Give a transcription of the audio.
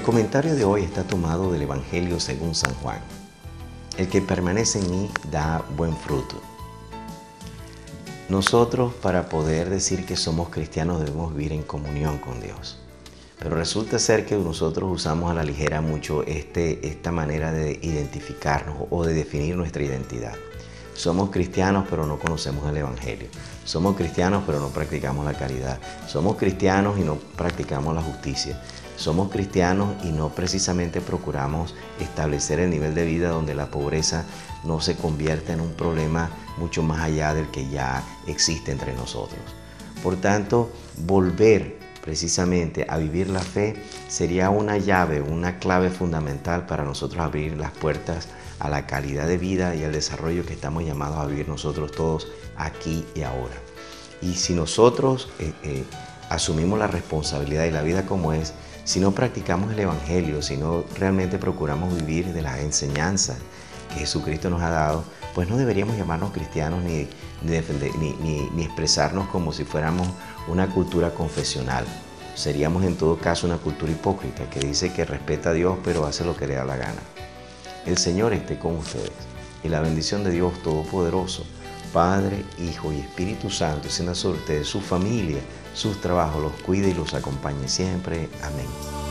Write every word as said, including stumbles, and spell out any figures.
El comentario de hoy está tomado del Evangelio según San Juan. El que permanece en mí da buen fruto. Nosotros, para poder decir que somos cristianos, debemos vivir en comunión con Dios. Pero resulta ser que nosotros usamos a la ligera mucho este, esta manera de identificarnos o de definir nuestra identidad. Somos cristianos, pero no conocemos el Evangelio. Somos cristianos, pero no practicamos la caridad. Somos cristianos y no practicamos la justicia. Somos cristianos y no precisamente procuramos establecer el nivel de vida donde la pobreza no se convierta en un problema mucho más allá del que ya existe entre nosotros. Por tanto, volver precisamente a vivir la fe sería una llave, una clave fundamental para nosotros abrir las puertas a la calidad de vida y al desarrollo que estamos llamados a vivir nosotros todos aquí y ahora. Y si nosotros eh, eh, asumimos la responsabilidad y la vida como es, si no practicamos el Evangelio, si no realmente procuramos vivir de las enseñanzas que Jesucristo nos ha dado, pues no deberíamos llamarnos cristianos ni, ni, defender, ni, ni, ni expresarnos como si fuéramos una cultura confesional. Seríamos en todo caso una cultura hipócrita que dice que respeta a Dios pero hace lo que le da la gana. El Señor esté con ustedes y la bendición de Dios Todopoderoso, Padre, Hijo y Espíritu Santo, descienda sobre ustedes, su familia, sus trabajos, los cuide y los acompañe siempre. Amén.